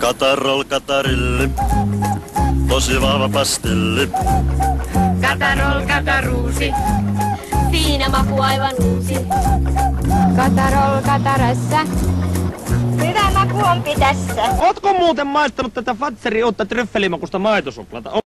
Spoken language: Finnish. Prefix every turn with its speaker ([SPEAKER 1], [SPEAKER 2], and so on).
[SPEAKER 1] Katarol katarilli, tosi vahva pastilli.
[SPEAKER 2] Katarol kataruusi,
[SPEAKER 3] Siinä maku aivan uusi.
[SPEAKER 4] Katarol katarassa.
[SPEAKER 3] Hyvä maku on tässä.
[SPEAKER 5] Ootko muuten maistanut tätä Fatserin uutta tryffelimakusta maitosuklata?